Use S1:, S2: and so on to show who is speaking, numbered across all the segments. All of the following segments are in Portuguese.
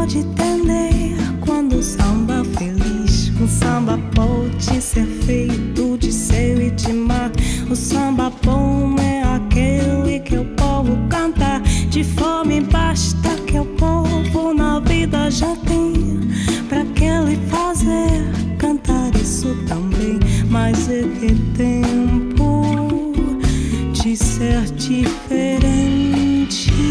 S1: pode entender quando o samba feliz. O samba pode ser feito de céu e de mar. O samba bom é aquele que o povo canta de fome, basta que o povo na vida já tem pra que ele fazer cantar isso também. Mas é que tempo de ser diferente,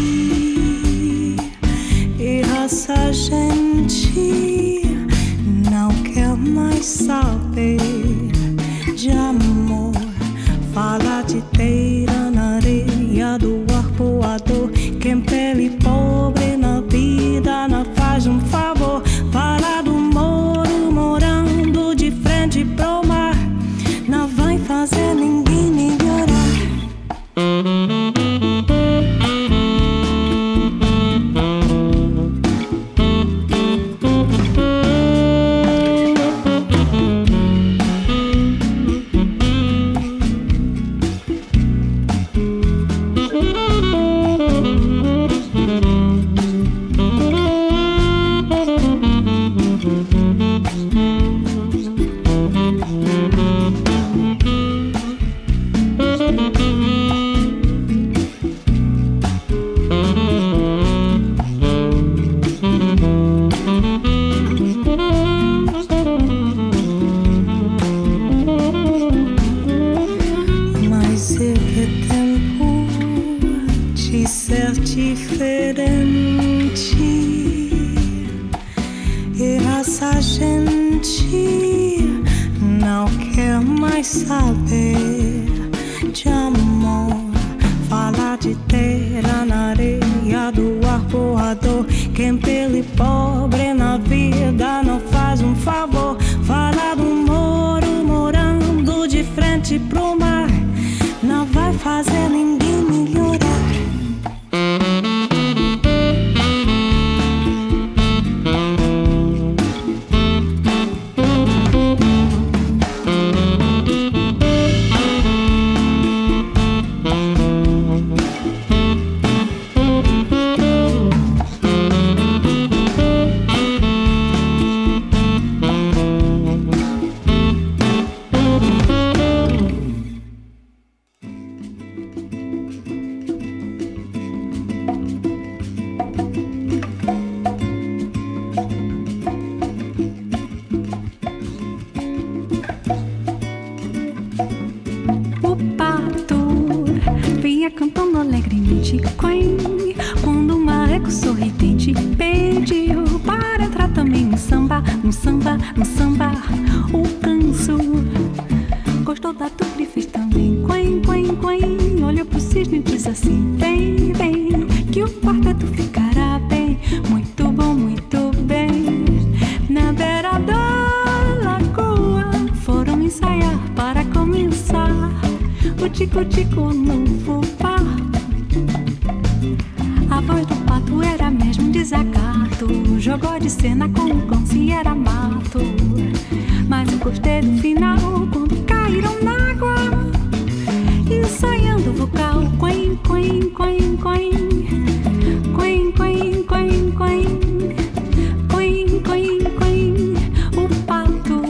S1: e essa gente não quer mais saber de amor. Fala de teira na areia do arpoador. Quem pele pobre na vida não faz um favor. Fala do moro morando de frente pro mar, não vai fazer ninguém melhorar. Ser diferente, e essa gente não quer mais saber de amor. Fala de terra na areia do arpoador. Quem pele pobre na vida não faz um favor. Fala do moro morando de frente pro mar, não vai fazer ninguém melhorar.
S2: Cantando alegremente, quen, quando o marreco sorridente pediu para entrar também no samba, no samba, no samba. O canso gostou da dupla e fez também quen, quen, quen. Olhou pro cisne e diz assim: vem, vem, que o quarteto ficará bem. Muito bom, muito bem. Na beira da lagoa foram ensaiar para começar o tico-tico no fubá. A voz do pato era mesmo desacato. Jogou de cena como se era mato. Mas eu gostei do final, quando caíram na água, ensaiando o vocal. Quen, quen, quen, quen. Quen, quen, quen, quen. Quen, quen, quen. O pato.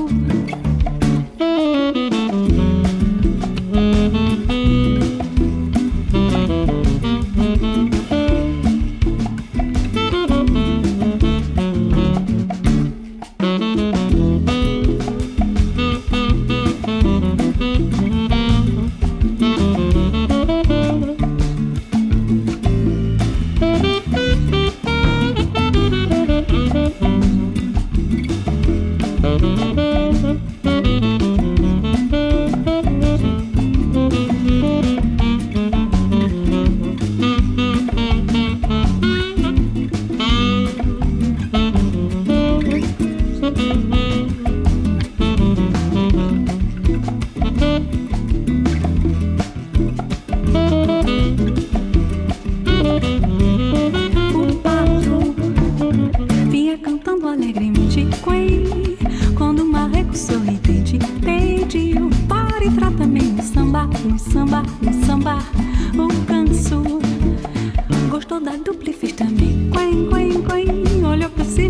S2: samba, no samba, o canso. Gostou da dupla e fez também. Quen, quen, quen, olhou pra si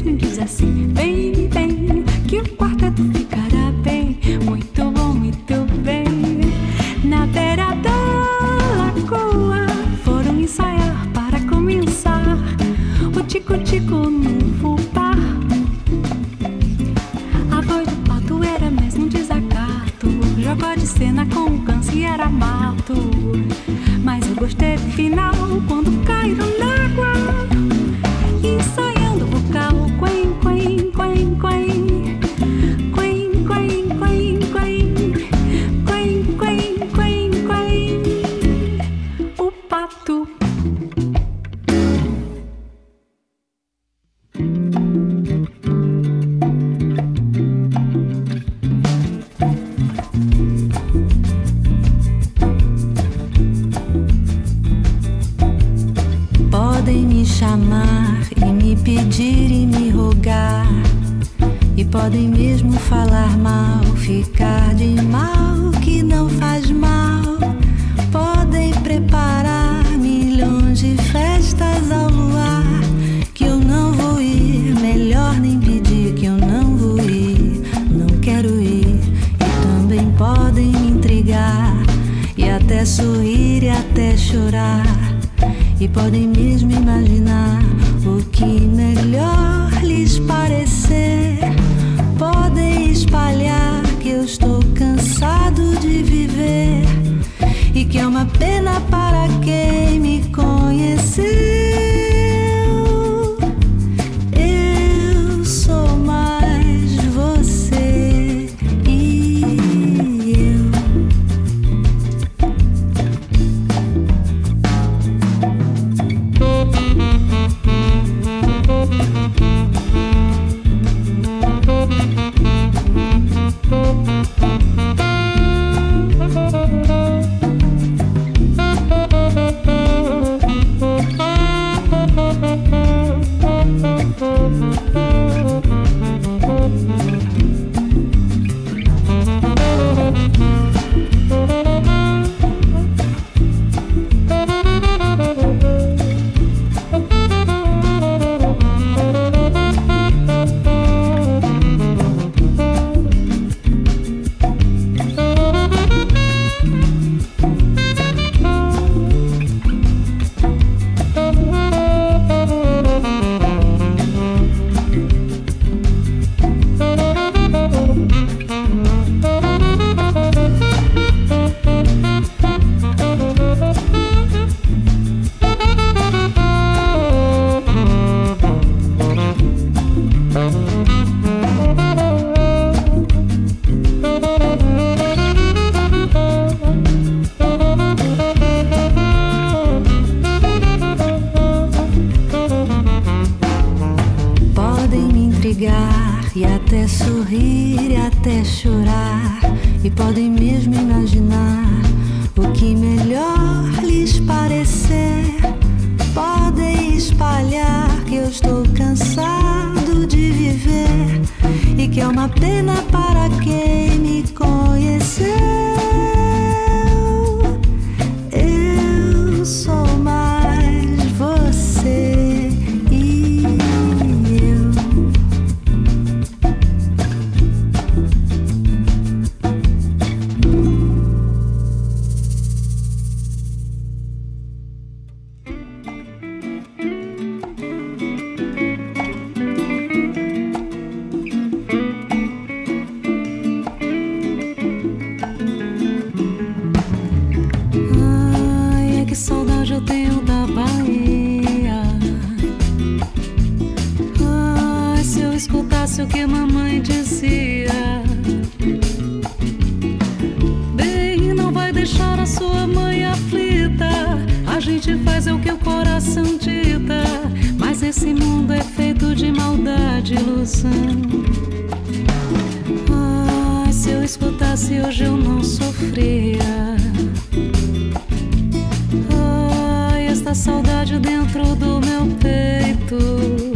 S2: tico-tico no fubá. A voz do pato era mesmo um desacato. Jogou de cena com o ganso e era mato. Mas eu gostei do final, quando caíram na água, ensaiando o vocal. Quen, quen, quen, quen. Quen, quen, quen, quen. Quen, quen, quen, quen. O pato.
S1: Podem me chamar e me pedir e me rogar, e podem mesmo falar mal, ficar de mal que não faz mal. Podem preparar milhões de festas ao luar, que eu não vou ir, melhor nem pedir que eu não vou ir, não quero ir. E também podem me intrigar e até sorrir e até chorar, e podem mesmo imaginar o que melhor lhes parecer. Podem espalhar que eu estou cansado de viver e que é uma pena para quem me conheceu. Eu sou mais você e eu. E até sorrir e até chorar, e podem mesmo imaginar o que melhor lhes parecer. Podem espalhar que eu estou cansado de viver e que é uma pena para quem me conheceu. Eu sou mais você e eu.
S2: O que mamãe dizia, bem, não vai deixar a sua mãe aflita. A gente faz o que o coração dita, mas esse mundo é feito de maldade e ilusão. Ah, se eu escutasse hoje eu não sofria. Ah, esta saudade dentro do meu peito.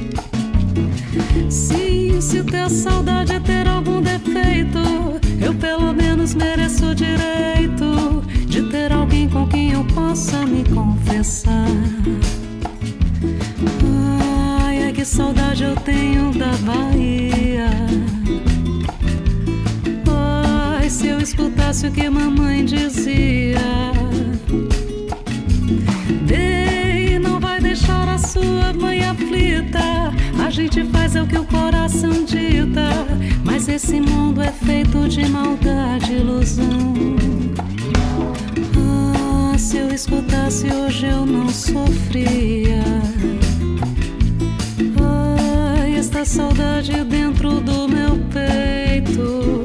S2: Sim, se ter saudade é ter algum defeito, eu pelo menos mereço o direito de ter alguém com quem eu possa me confessar. Ai, que saudade eu tenho da Bahia. Ai, se eu escutasse o que mamãe dizia, bem, não vai deixar a sua sua mãe aflita. A gente faz é o que o coração dita, mas esse mundo é feito de maldade e ilusão. Ah, se eu escutasse hoje eu não sofria. Ai, esta saudade dentro do meu peito.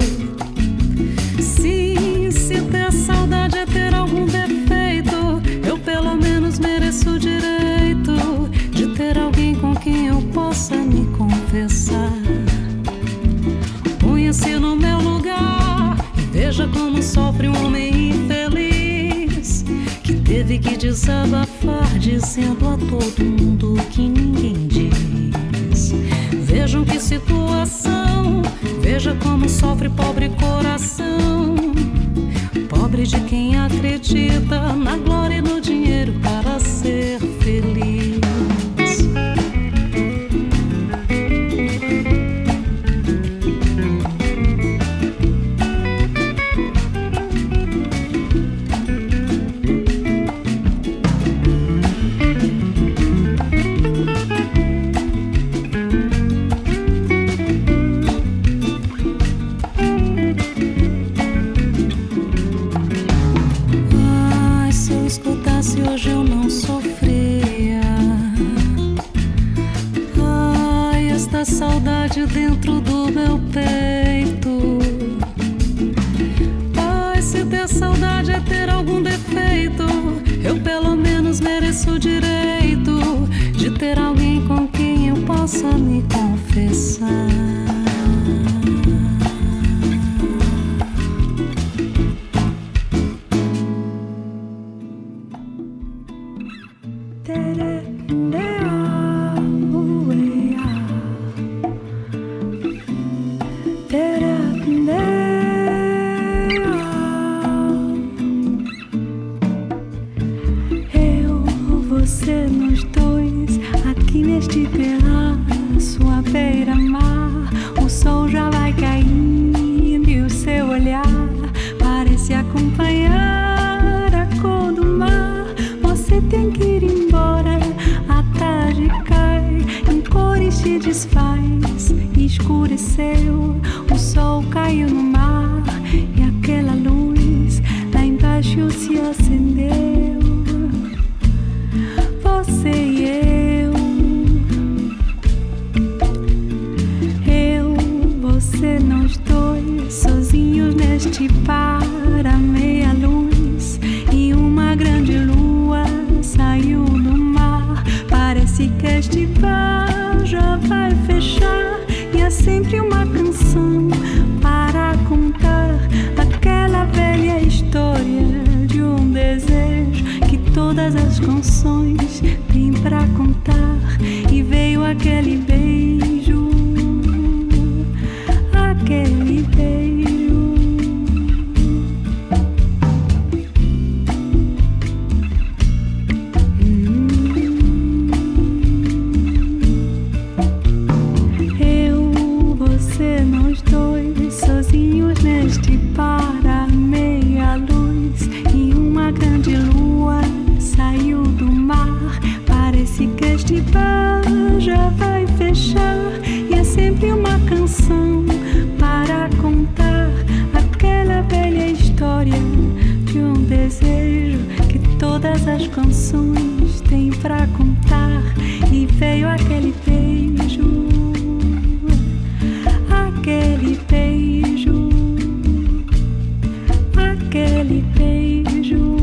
S2: Sim, se ter saudade é ter algum defeito, eu pelo menos mereço o direito de ter alguém com quem eu possa me confessar. Ponha-se no meu lugar e veja como sofre um homem infeliz, que teve que desabafar dizendo a todo mundo o que ninguém diz. Vejam que situação, veja como sofre pobre coração, pobre de quem acredita na glória e no dinheiro para ser feliz. Hoje eu não sofria. Ai, esta saudade dentro do meu peito. Ai, se ter saudade é ter algum defeito, eu pelo menos mereço o direito de ter alguém com quem eu possa me confessar.
S1: Você, nós dois, aqui neste pedaço à beira-mar. O sol já vai caindo e o seu olhar parece acompanhar a cor do mar. Você tem que ir embora, a tarde cai, em cores se desfaz, escureceu. O sol caiu no mar e aquela luz lá embaixo se acendeu. Você e eu, você, nós dois, sozinhos neste bar à meia luz, e uma grande lua saiu do mar. Parece que este bar já vai fechar, e há sempre uma canção para contar aquela velha história de um desejo que todas as canções têm pra contar. E veio aquele beijo, aquele beijo. Eu, você, nós dois, sozinhos neste bar à meia luz, e uma grande lua saiu do mar. Parece que este bar já vai fechar, e é sempre uma canção para contar aquela velha história de um desejo que todas as canções têm pra contar. E veio aquele beijo, aquele beijo, aquele beijo.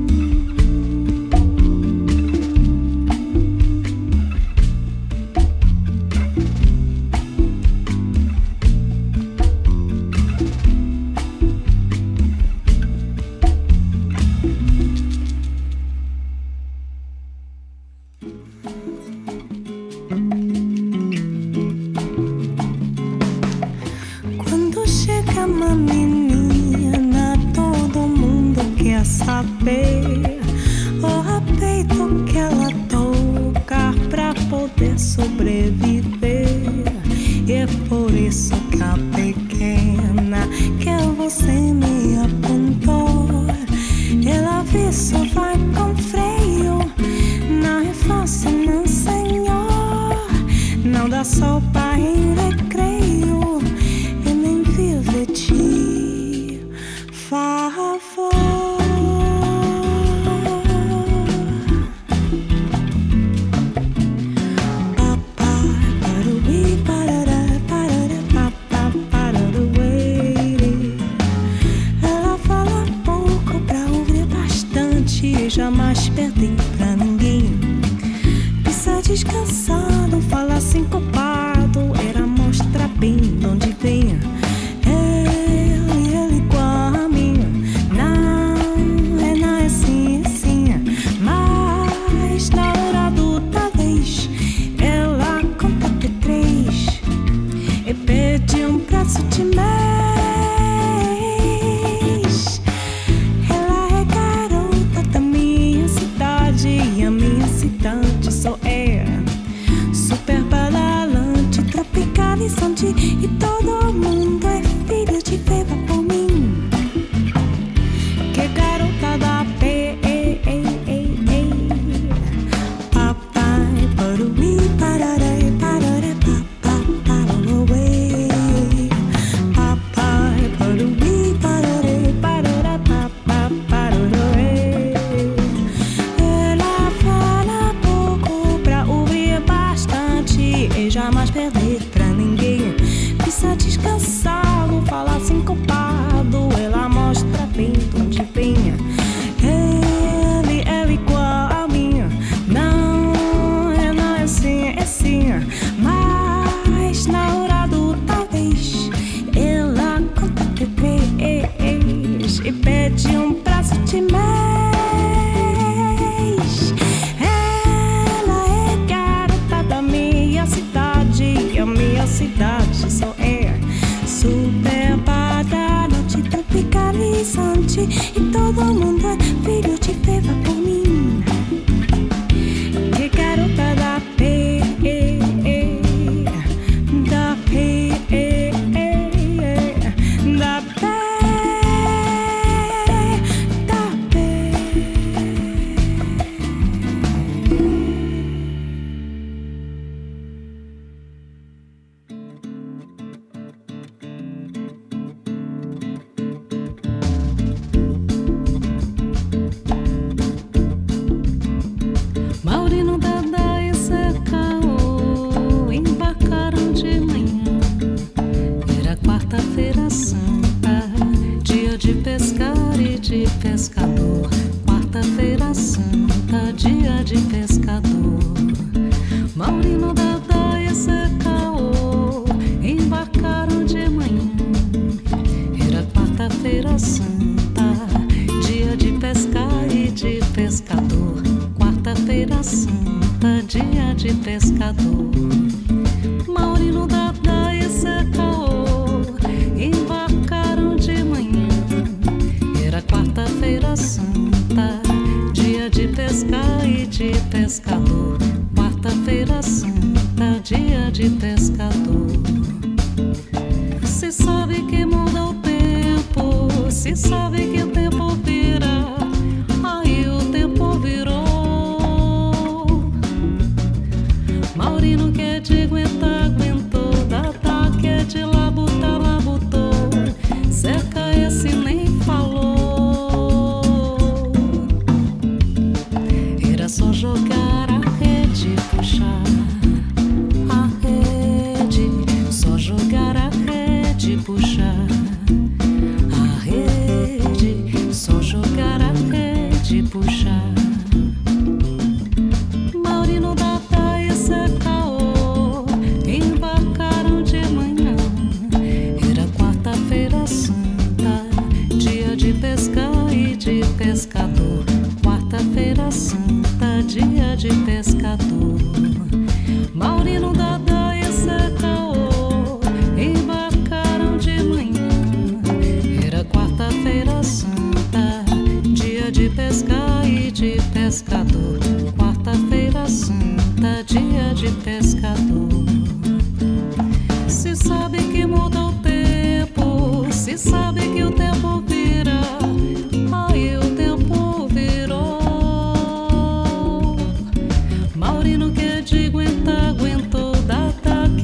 S1: Quando chega uma menina, todo mundo quer saber o rapito que ela toca pra poder sobreviver. E é por isso que a pequena que você me apontou, ela visto vai com freio, não é fácil não, senhor. era só para em recreio e nem vive de favor. Ela fala pouco pra ouvir bastante e jamais perder pra ninguém. Pisa descansado, fala sincopado, era mostra bem de onde venha. Ele igual a minha, não é assim, mas na hora do talvez ela conta até 3 e pede um braço de mês. Ela é garota da minha cidade e a minha cidade só é super badalante, tropicalizante e todo mundo é filho de Feva por mim. Que garota da P, papai, paruí, pararé, pararé, papai, papai, paruí, pararé, pararé, papai. Ela fala pouco pra ouvir bastante e jamais perder pra ninguém. Pisa descansado, fala sincopado, ela mostra bem de onde venha. Ela igual a minha, não é assim, mas na hora do talvez ela conta até 3 e pede um braço de mês. Ela é garota da minha cidade e a minha cidade só é super badalante, tropicalizante e todo mundo é filho de Feva por mim. Que garota da P, da P, da P, da P.
S2: Maurino, Dada e Zé Caô embarcaram de manhã. Era quarta-feira santa, dia de pescar e de pescador. Quarta-feira santa, dia de pescador. Maurino, Dada e Zé Caô embarcaram de manhã. Era quarta-feira santa, dia de pescar e de pescador. Quarta-feira santa, dia de pescador. Maurino, Dada e Zé Caô embarcaram de manhã. Era quarta-feira santa, dia de pescar e de pescador. Quarta-feira santa, dia de pescador. Se sabe que muda o tempo, se sabe que o tempo vira, aí o tempo virou. Maurino que é de aguentar, aguentou. Dada que é de labutar, labutou. Zeca esse nem falou. Era só jogar a rede e puxar a rede. Só jogar a rede e puxar a rede. Só jogar a rede e puxar. Maurino, Dada e Zé Caô embarcaram de manhã. Era quarta-feira santa, dia de pescar e de pescador. Quarta-feira santa, dia de pescador. Maurino, Dada e Zé Caô embarcaram de manhã. Era quarta-feira santa, dia de pescar e de pescador. Quarta-feira santa, dia de pescador. Se sabe que muda o tempo, se sabe que o tempo vira, aí o tempo virou. Maurino que de aguentar, aguentou. Dada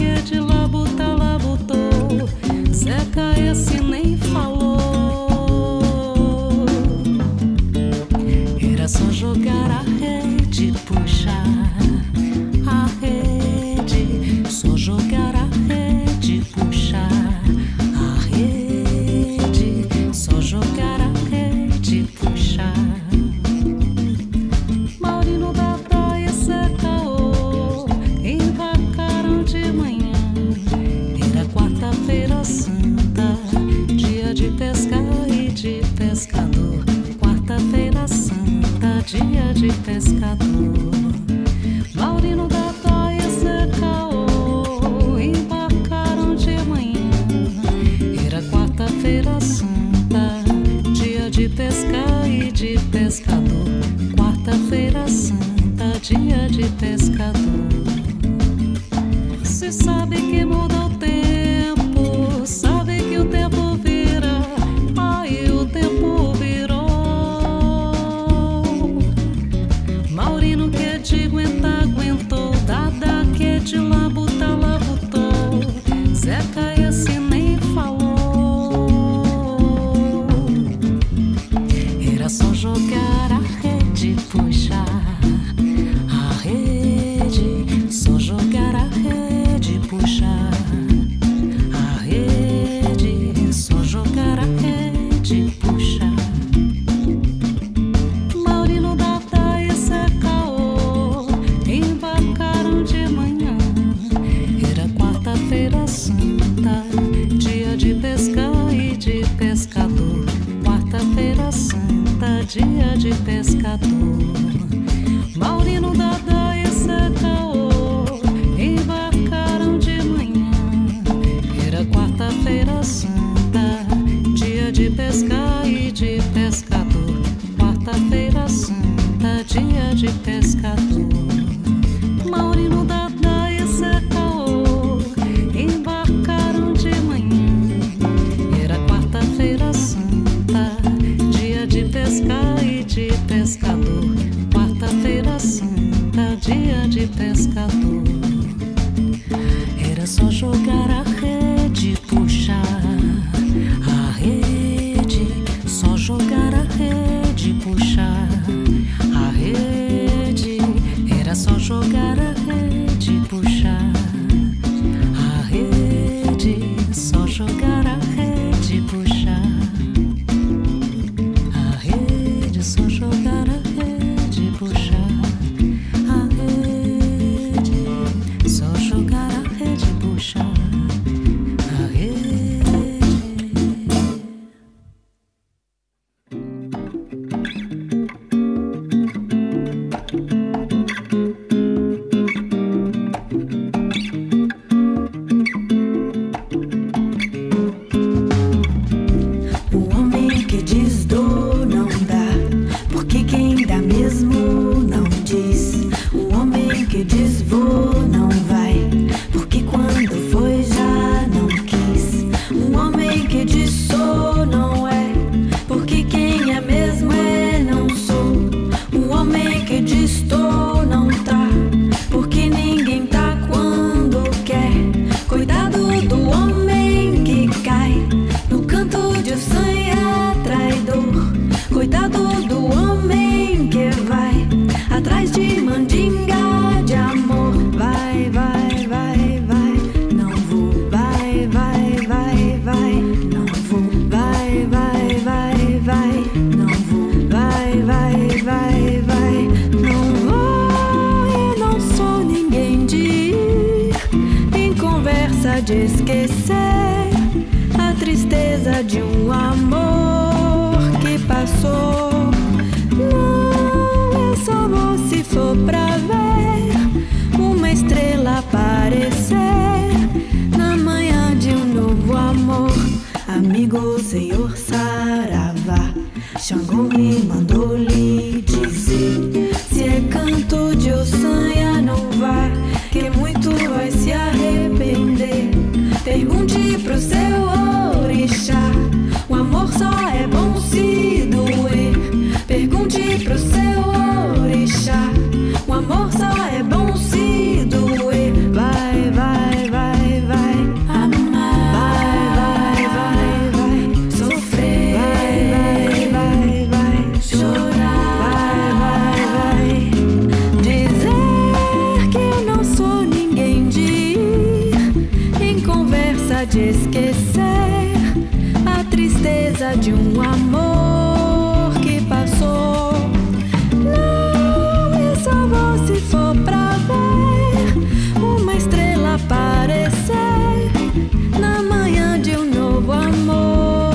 S3: conversa de esquecer a tristeza de um amor que passou. Não é só amor se for pra ver uma estrela aparecer na manhã de um novo amor. Amigo, Senhor Saravá, Xangô me mandou lhe dizer: se é canto de Ossanha, não vá, que muito vai se arrepender. Pergunte pro seu orixá, o amor só é bom se doer. Pergunte pro seu orixá, o amor só é bom se doer. Vai, vai, vai, vai amar, vai, vai, vai, vai sofrer, vai, vai, vai, vai chorar, vai, vai, vai dizer que eu não sou ninguém de ir em conversa de esquecer a tristeza de um amor que passou. Não é só amor se for pra ver uma estrela aparecer na manhã de um novo amor.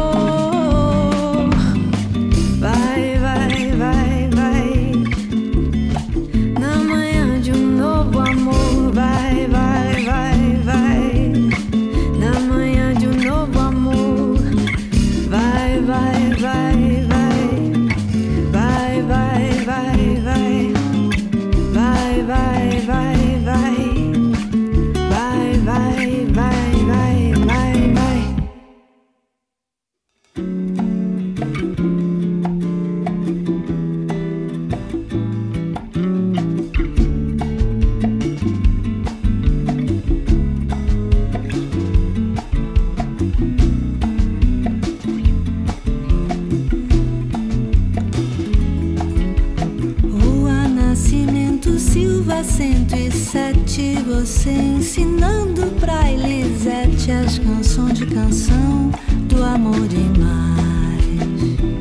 S3: Vai, vai, vai, vai na manhã de um novo amor. Vai, vai, vai, vai na manhã de um novo amor. Vai, vai, vai, vai, vai, vai, vai, vai, vai, vai, vai, vai, vai, vai, vai, vai, vai.
S1: Rua Nascimento Silva 107, você ensinando pra Elisete as canções de canção do amor demais.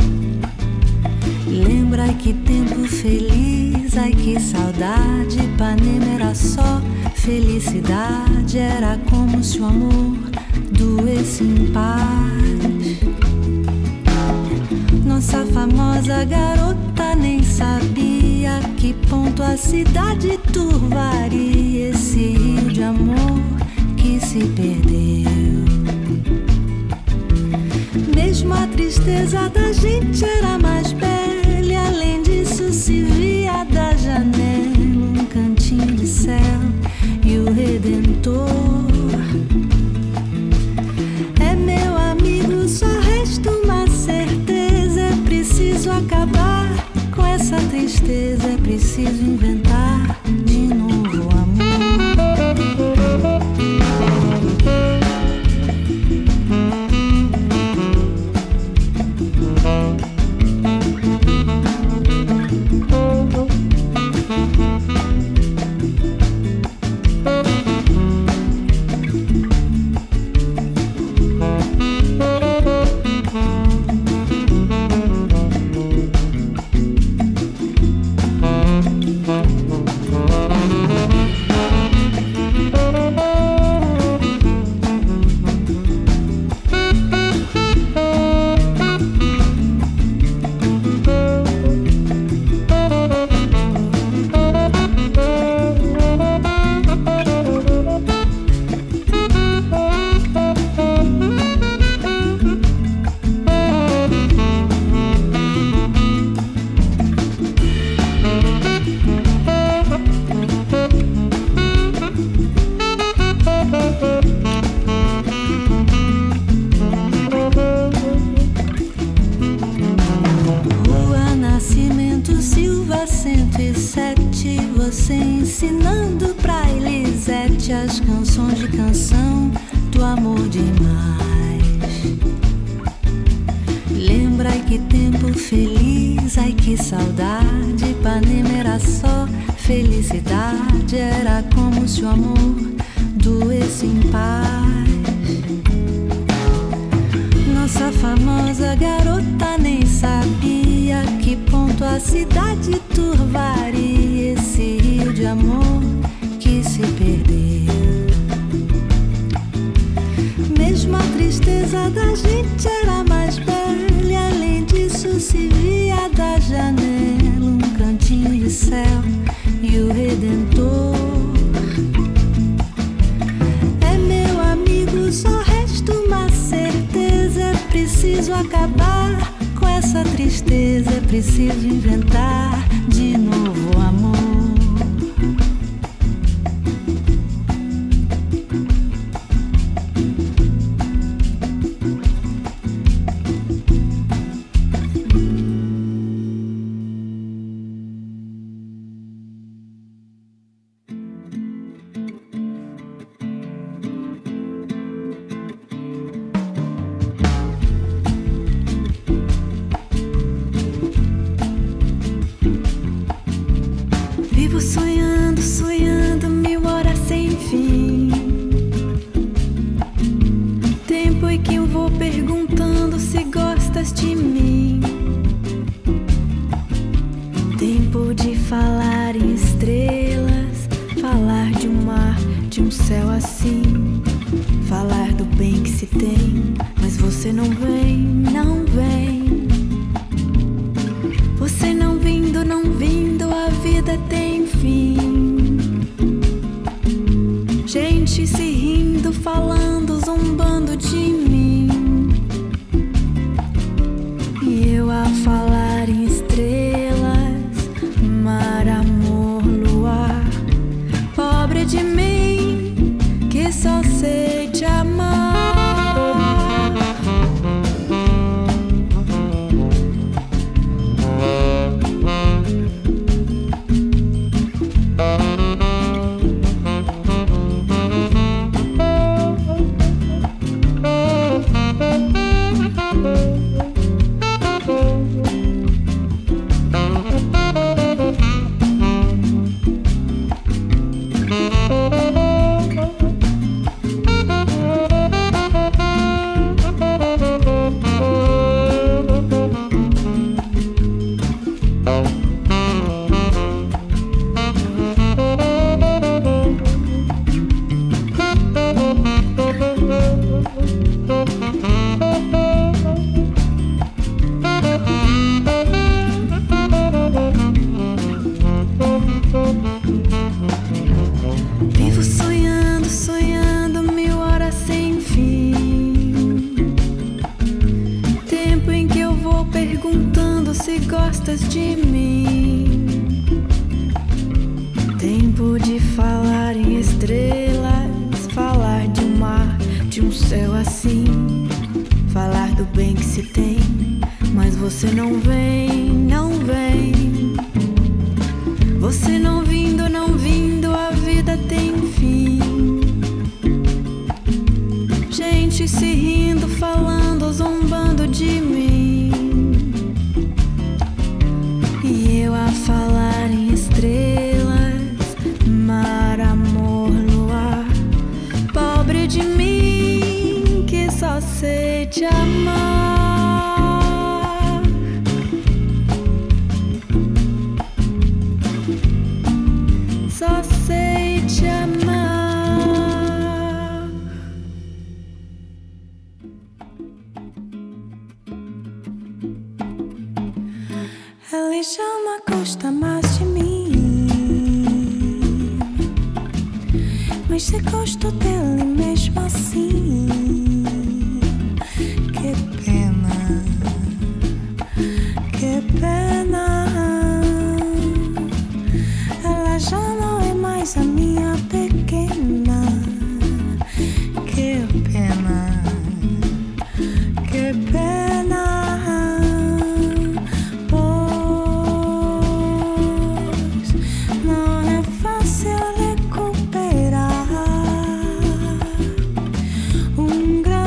S1: Lembra, ai que tempo feliz, ai que saudade. Ipanema era só felicidade, era como se o amor doesse em paz. Nossa famosa garota nem sabia que ponto a cidade turvaria esse rio de amor que se perdeu. Mesmo a tristeza da gente era mais bela, e além disso se via da janela um cantinho de céu e o Redentor. É, meu amigo, só resta uma certeza: é preciso acabar com essa tristeza, é preciso inventar de novo amor. Você ensinando pra Elisete as canções de canção do amor demais. Lembra, ai que tempo feliz, ai que saudade. Ipanema era só felicidade, era como se o amor doesse em paz. Nossa famosa garota nem sabia que ponto a cidade turvaria esse rio de amor que se perdeu. casa da gente era mais velha. Além disso se via da janela um cantinho de céu e o Redentor. É meu amigo, só resta uma certeza. É preciso acabar com essa tristeza. É preciso inventar de novo amor.
S3: Vivo sonhando, sonhando 1000 horas sem fim. Tempo em que eu vou perguntando se gostas de mim. Tempo de falar em estrelas, falar de um mar, de um céu assim. Falar do bem que se tem, mas você não vem, não vem. Você não vindo, não vindo, a vida tem fim. Gente se rindo, falando, zombando de mim. E eu a falar em estrelas, mar, amor, luar. Pobre de mim, que só sei te amar. Vivo sonhando, sonhando 1000 horas sem fim. Tempo em que eu vou perguntando se gostas de mim. Tempo de falar em estrelas, falar de um mar, de um céu assim. Falar do bem que se tem, mas você não vem, não vem. Você não vindo, não vindo, a vida tem fim. Gente se rindo, falando, zombando de mim. E eu a falar em estrelas, mar, amor, luar. Pobre de mim, que só sei te amar. Só sei te amar.
S1: Ele chama, gosta mais de mim, mas se gosto dele mesmo assim. Que pena, que pena. Ela já não é mais a minha pequena. Que pena, que pena. Pois não é fácil recuperar um grande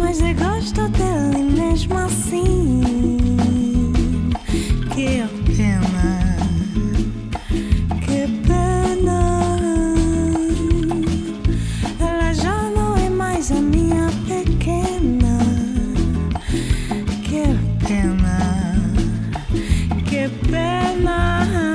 S1: mas eu gosto dele mesmo assim. Que pena, que pena. Ela já não é mais a minha pequena. Que pena, que pena.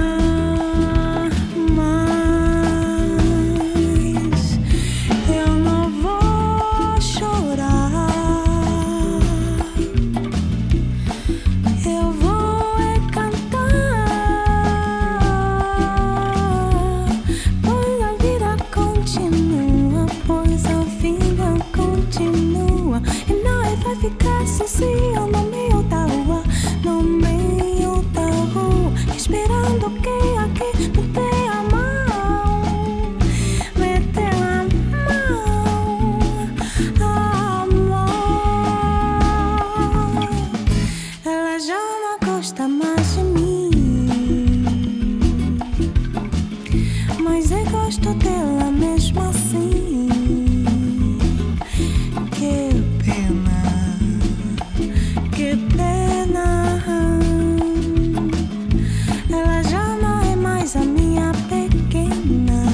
S1: Sozinho no meio da rua, no meio da rua, esperando que alguém me dê a mão, me dê a mão. Ela já não gosta mais de mim, mas eu gosto dela mesmo assim. Que pena, que pena. Ela já não é mais a minha pequena.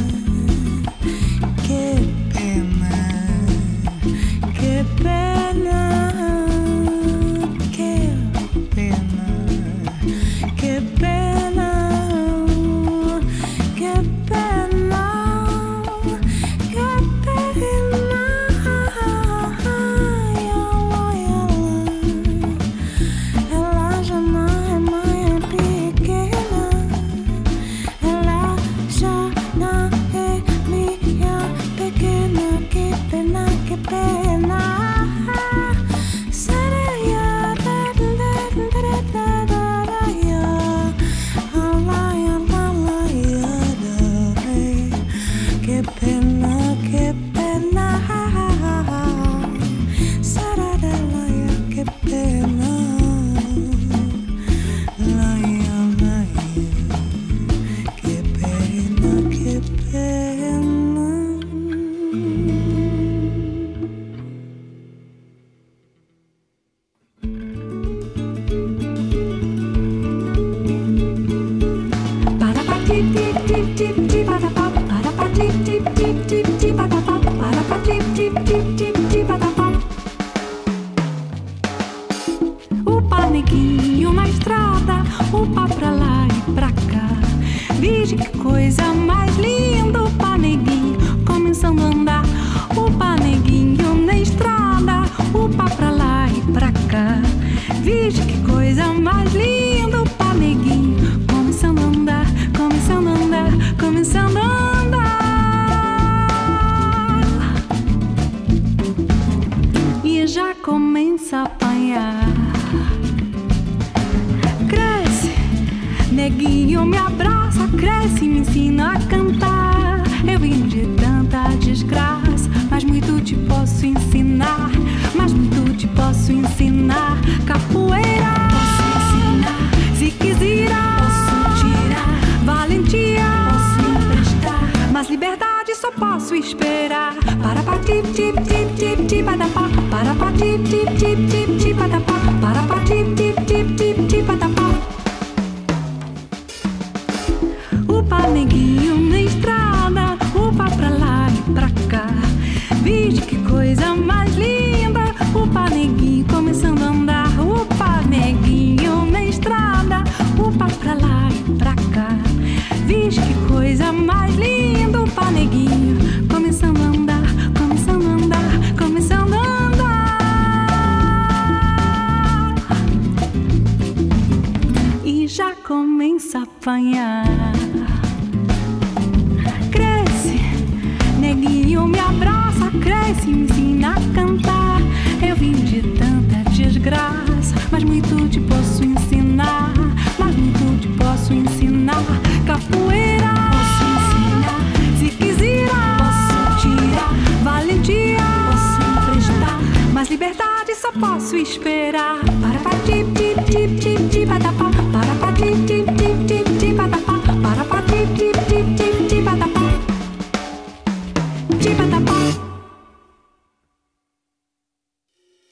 S1: Que pena, que pena. Que pena, que pena. Que pena, que pena. Ela já não é mais pequena. Ela já não é minha pequena. Que pena, que pena. Sereia, que pena, que pena. Sararalaia, que pena. Laia, laia, que pena, que pena.
S2: Para pa tip tip tip tip tip para pa para pa tip tip tip tip tip para pa para pa tip tip tip tip tip para pa. Upa neguinho na estrada, upa pra lá e pra cá. Vige que coisa mais linda, upa neguinho começando a andar. Upa neguinho na estrada, upa pra lá e pra cá. Vige que coisa mais linda, upa neguinho começando a andar, começando a andar, começando a andar. E já começa a apanhar. Cresce, neguinho me abraça, cresce e me ensina a cantar. Eu vim de tanta desgraça, mas muito te posso ensinar, mas muito te posso ensinar. Capoeira, posso ensinar. Ziquezira, posso tirar. Valentia, posso emprestar, mas liberdade só posso esperar. Para pa tip tip tip tip tip para pa para pa tip tip tip tip tip para pa para pa tip tip tip tip tip para pa. Upa neguinho na estrada, upa pra lá e pra cá. Vige que coisa mais linda, upa neguinho começando a andar. Upa neguinho na estrada, upa pra lá e pra cá. Vige que coisa mais linda, upa neguinho começando a andar, começando a andar, começando a andar. E já começa a apanhar. Cresce, neguinho me abraça, cresce e me ensina a cantar. Eu vim de tanta desgraça, mas muito te posso ensinar, mas muito te posso ensinar. Capoeira, posso ensinar. Ziquezira, posso tirar. Valentia, posso emprestar, mas liberdade só posso esperar. Para pa tip tip tip tip tip para pa para pa tip tip tip tip tip para pa para pa tip tip tip tip tip para pa tip para pa.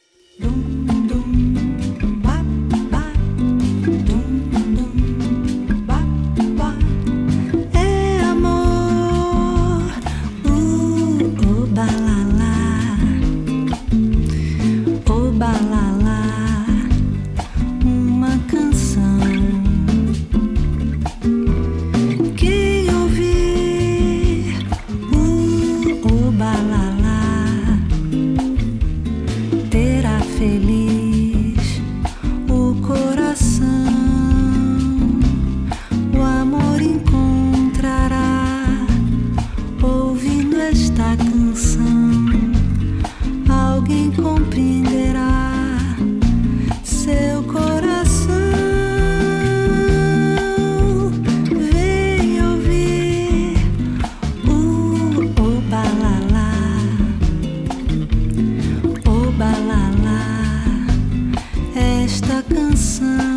S1: compreenderá seu coração. Vem ouvir o balalá, o balalá, esta canção.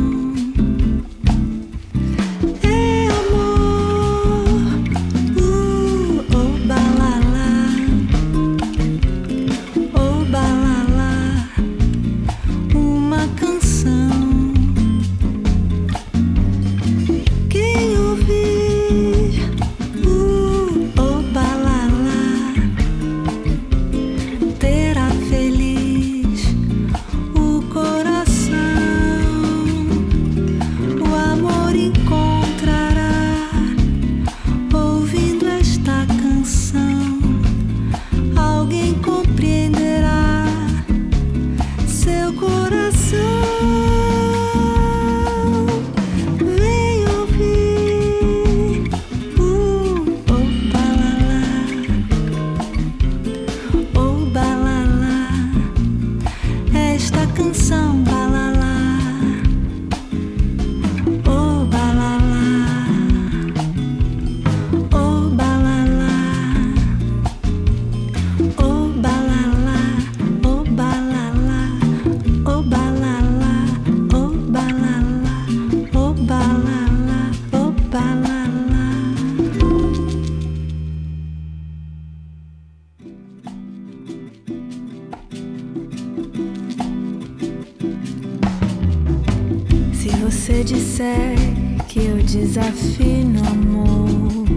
S1: Se disser que eu desafino amor,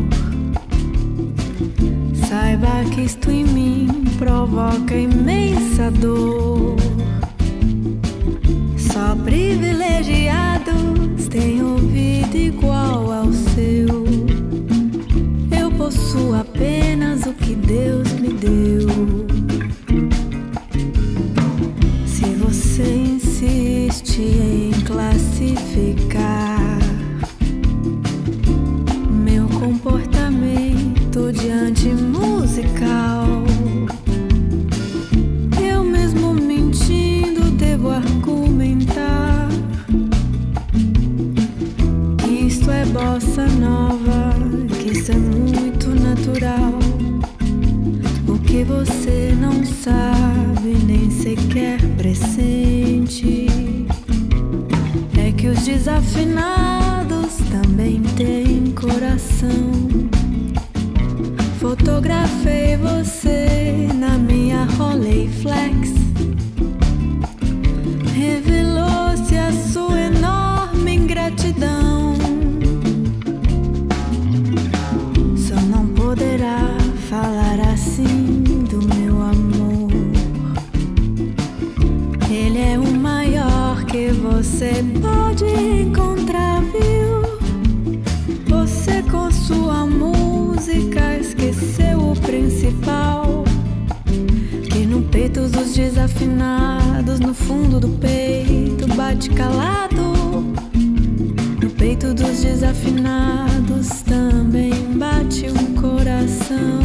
S1: saiba que isto em mim provoca imensa dor. Só privilegiados têm ouvido igual ao seu. Eu possuo apenas o que Deus me deu. Se você insiste em classificar meu comportamento diante musical, eu mesmo mentindo devo argumentar que isto é bossa nova, que isso é muito natural. O que você não sabe nem sequer pressente é que os desafinados também têm coração. Fotografei você na minha Rolleiflex. Revelou-se a sua enorme ingratidão. Só não poderá falar assim do meu amor. Ele é o maior que você pode encontrar, viu? Você com sua música esqueceu o principal, que no peito dos desafinados, no fundo do peito bate calado. No peito dos desafinados também bate um coração.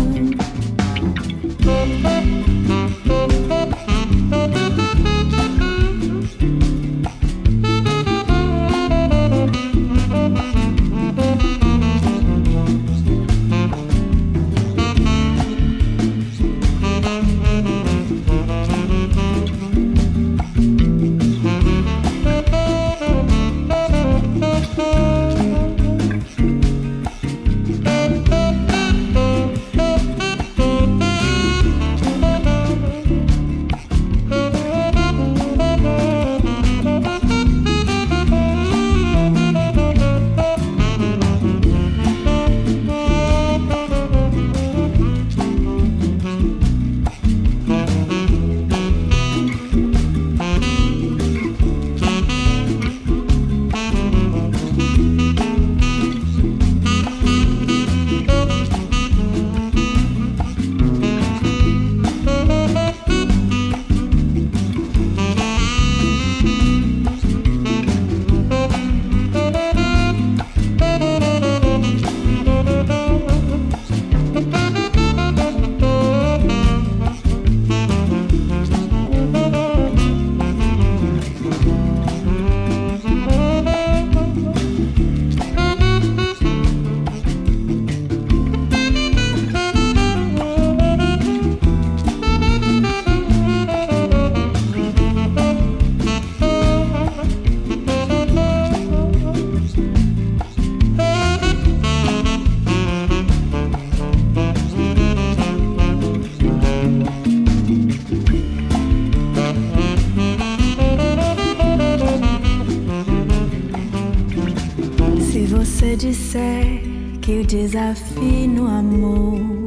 S3: disser que o desafio no amor,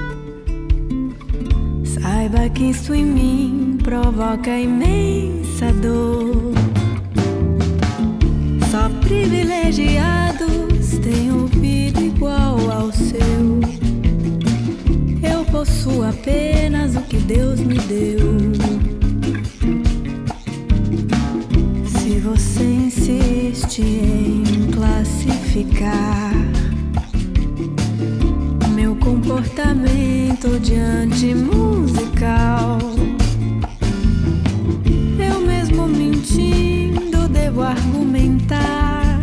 S3: saiba que isso em mim provoca imensa dor. Só privilegiados têm ouvido igual ao seu. Eu possuo apenas o que Deus me deu. Se você insiste em classificar meu comportamento diante musical, eu mesmo mentindo devo argumentar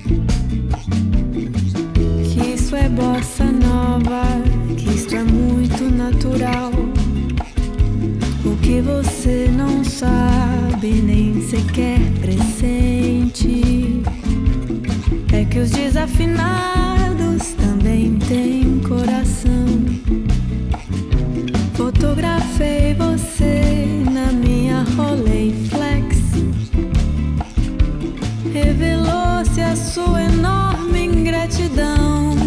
S3: que isso é bossa nova, que isso é muito natural. O que você não sabe, nem sequer pressente, é que os desafinados também têm coração. Fotografei você na minha Rolleiflex, revelou-se a sua enorme ingratidão.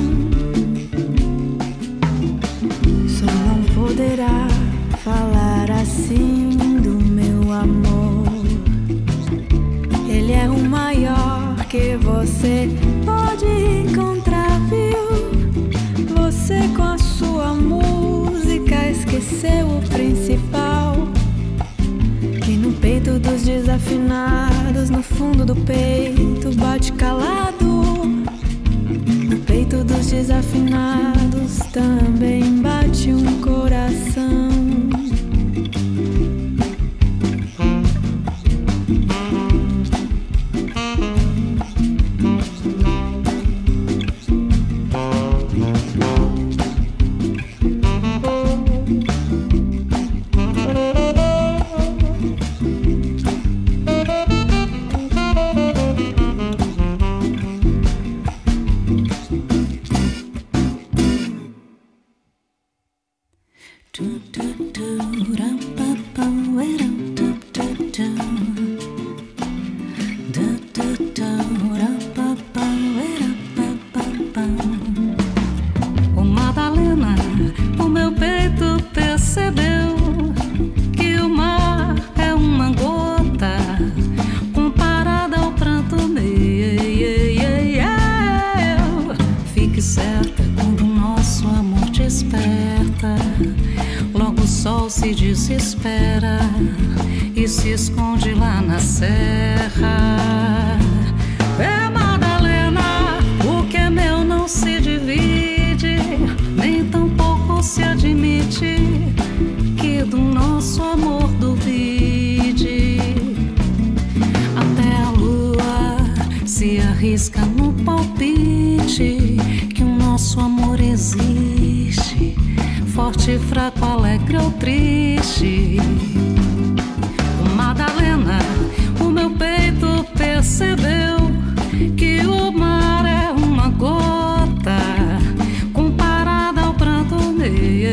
S3: Só não poderá falar assim do meu amor. Ele é o maior que você pode encontrar, viu? Você com a sua música esqueceu o principal, que no peito dos desafinados, no fundo do peito bate calado. No peito dos desafinados também bate um coração.
S2: Ô Madalena, o meu peito percebeu que o mar é uma gota comparada ao pranto meu. Fique certa quando o nosso amor desperta, logo o sol se desespera e se esconde lá na serra. É Madalena, o que é meu não se divide, nem tampouco se admite que do nosso amor duvide. Até a lua se arrisca no palpite que o nosso amor existe, forte, fraco, alegre ou triste. Madalena, o meu peito percebeu que o mar é uma gota comparada ao pranto meu.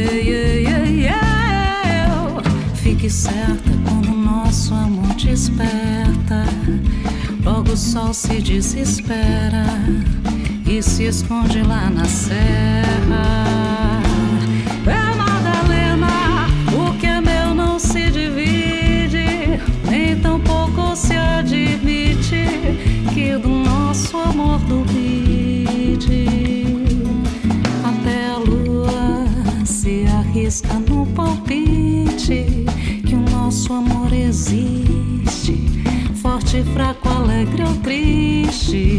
S2: Fique certa quando o nosso amor desperta, logo o sol se desespera e se esconde lá na serra. É Madalena, o que é meu não se divide, nem tampouco se admite que do nosso amor duvide. Até a lua se arrisca no palpite que o nosso amor existe, forte, fraco, alegre ou triste.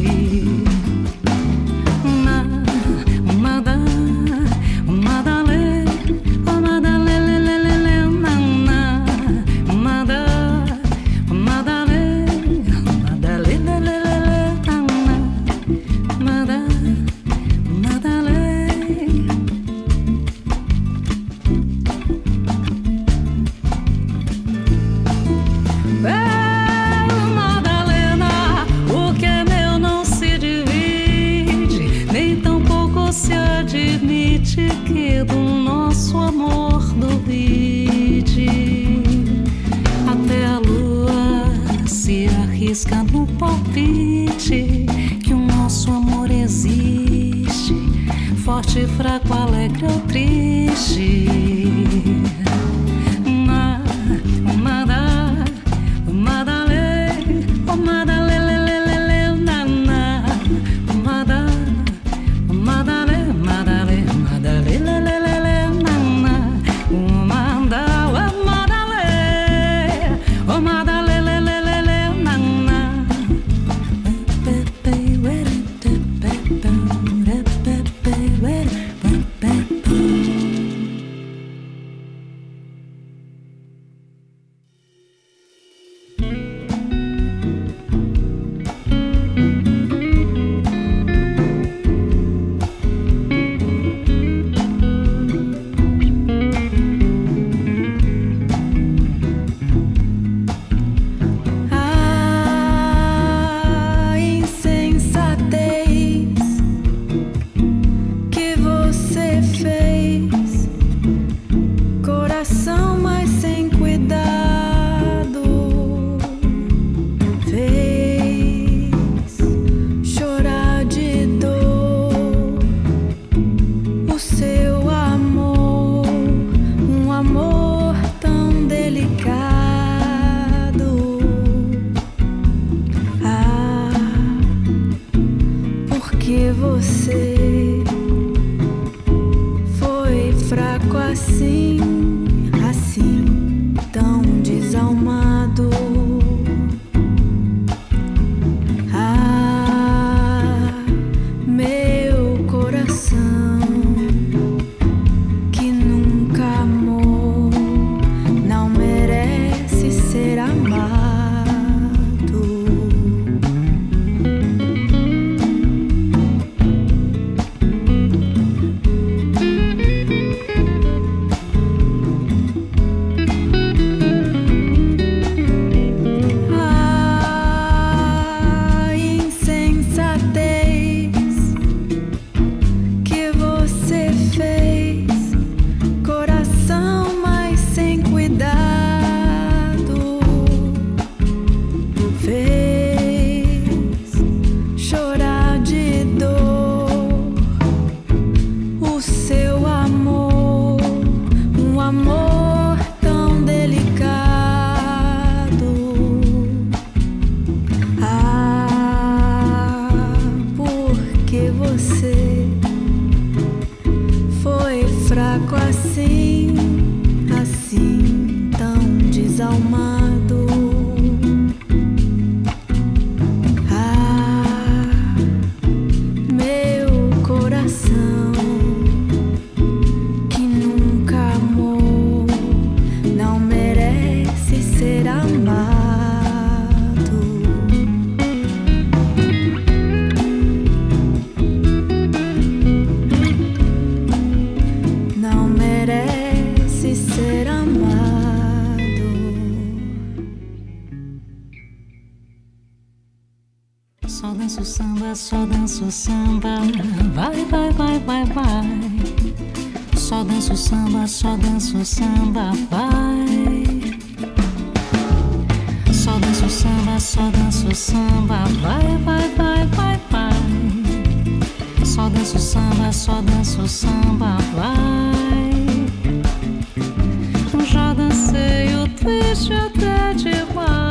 S2: Que do nosso amor duvide. Até a lua se arrisca no palpite que o nosso amor existe, forte, fraco, alegre ou triste.
S1: Só danço samba, só danço samba. Vai, vai, vai, vai, vai. Só danço samba, só danço samba. Vai. Só danço samba, só danço samba. Vai, vai, vai, vai, vai. Só danço samba, só danço samba. Vai. Já dancei o twist até demais.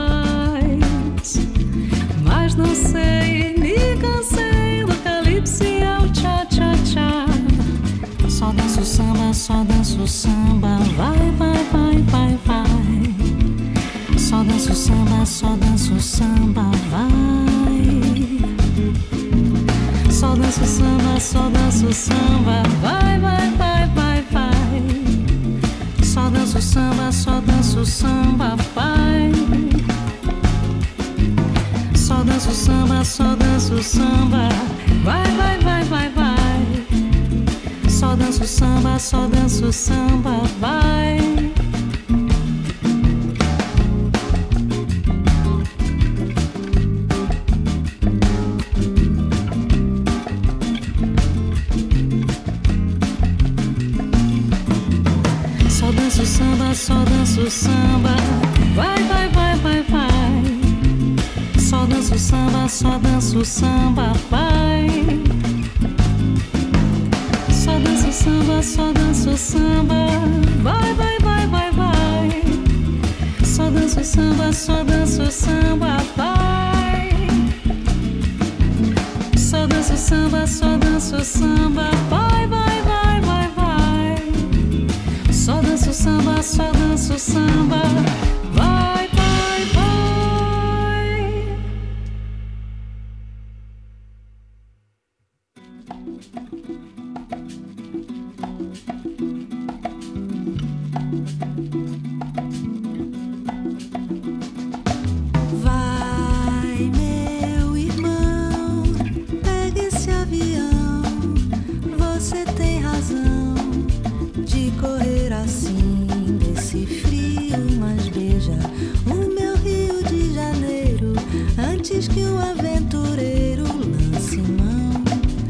S1: Mas não sei, me cansei do calypso e ao tchá-tchá-tchá. Só danço samba, só danço samba. Vai, vai, vai, vai, vai. Só danço samba, só danço samba. Vai. Só danço samba, só danço samba. Vai, vai, vai, vai, vai. Só danço samba, só danço samba. Vai. Só danço samba, só danço samba. Vai, vai, vai, vai, vai. Só danço samba, só danço samba. Vai. Só danço samba, só danço samba. Vai, vai, vai, vai, vai. Só danço samba, só danço samba. Vai.
S2: samba, só danço samba. Vai, vai, vai, vai, vai. Só danço samba, só danço samba. Vai. Só danço samba, só danço samba. Vai, vai, vai, vai, vai. Só danço samba, só danço samba. Vai, vai, vai.
S3: Vai, meu irmão, pega esse avião. Você tem razão de correr assim desse frio, mas beija o meu Rio de Janeiro antes que um aventureiro lance mão.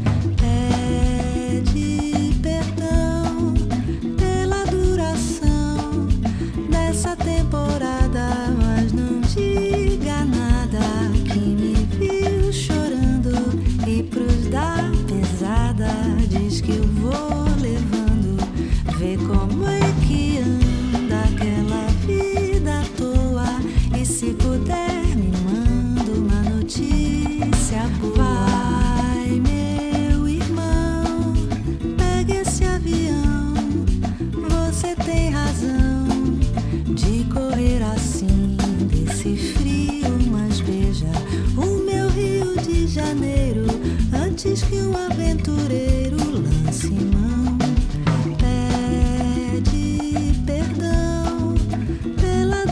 S3: Pede perdão pela duração dessa temporada, mas não diga nada que me viu chorando e pros da pesada diz que eu vou levando. Vê como é que anda aquela vida à toa e se puder me manda uma notícia boa. Vai, meu irmão, pega esse avião. Você tem razão de correr assim desse frio, mas beija o meu Rio de Janeiro antes que um aventureiro lance mão. Pede perdão pela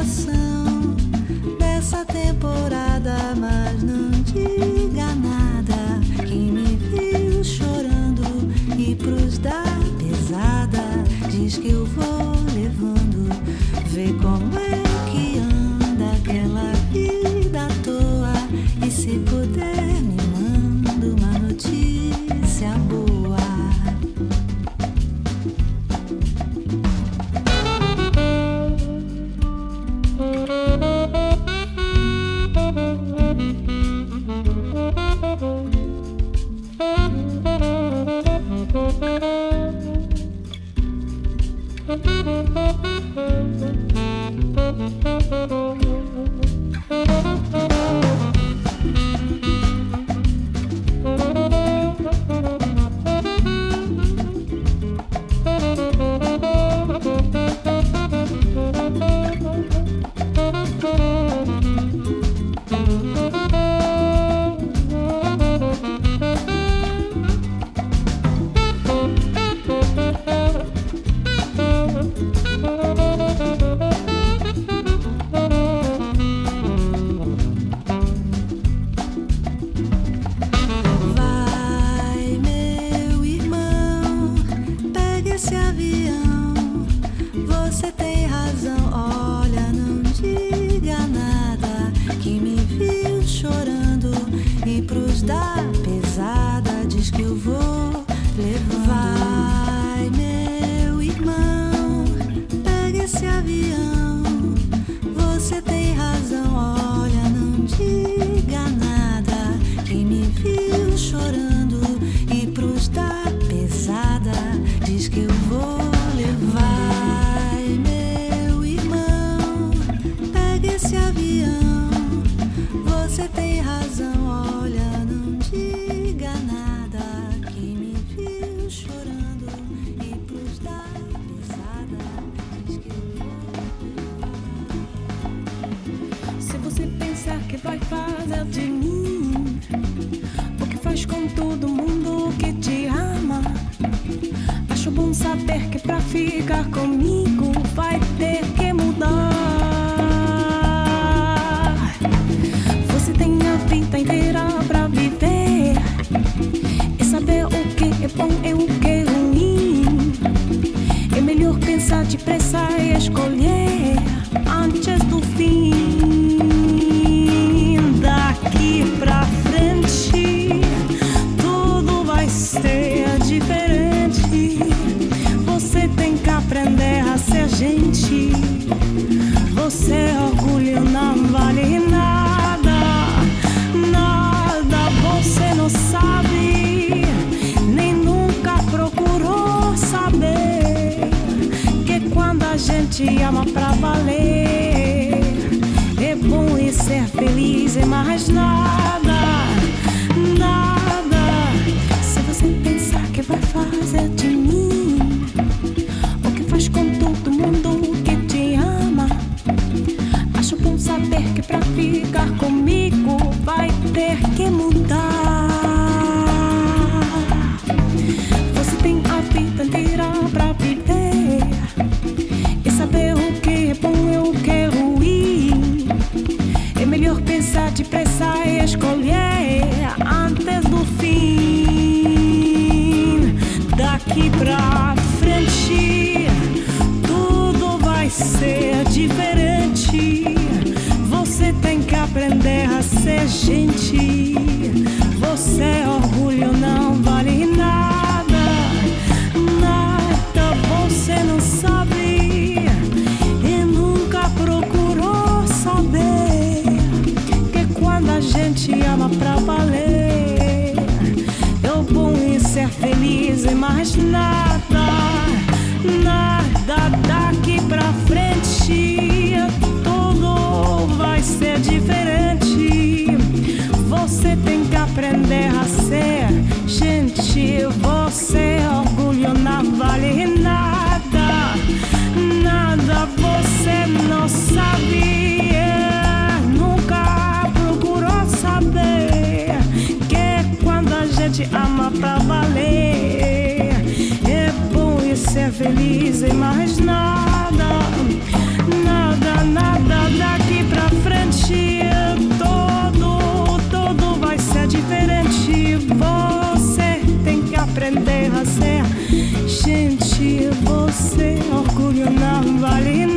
S3: duração dessa temporada, mas não diga nada que me viu chorando e pros da pesada diz que eu vou levando. Vê como é que anda aquela vida à toa e se puder me manda uma notícia boa.
S1: Escolher antes do fim daqui. gente ama pra valer. É bom e ser feliz e mais nada, nada. Se você pensar que vai fazer de mim o que faz com todo mundo que te ama, acho bom saber que pra ficar comigo vai ter que mudar. Você tem a vida inteira pra viver e saber o que é bom e o que é ruim. É melhor pensar depressa e escolher antes do fim. Daqui pra frente tudo vai ser diferente. Você tem que aprender a ser gente. Você orgulho não vale nada, nada. Você não sabe e nunca procurou saber que quando a gente ama pra valer, é o bom em ser feliz e mais nada, nada. Daqui pra frente tudo vai ser diferente. Você tem que aprender a ser gente. Você orgulho não vale nada, nada. Você não sabe, nunca procurou saber que quando a gente ama pra valer, é bom e ser feliz e mais nada, nada, nada. Daqui pra frente tudo vai ser diferente. Você tem que aprender a ser gente. Você orgulho não vale